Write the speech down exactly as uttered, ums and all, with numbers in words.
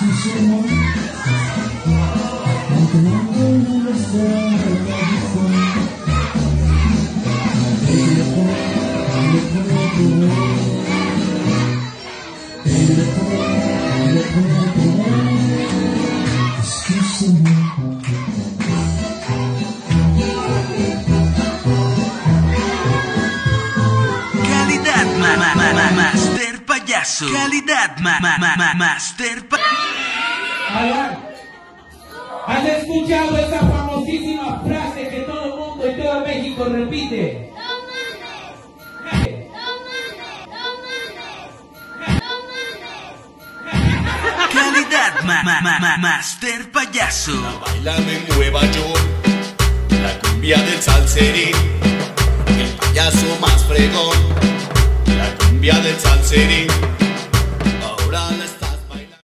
Calidad ma ma ma ma Master Payaso. Calidad ma ma ma ma Master Payaso. ¿Has escuchado esa famosísima frase que todo el mundo y todo México repite? ¡No mames! ¡No mames! ¡No mames! ¡No mames! Calidad ma ma ma ma Master Payaso. La bailan en Nueva York, la cumbia del salserín, el payaso más fregón, la cumbia del salserín.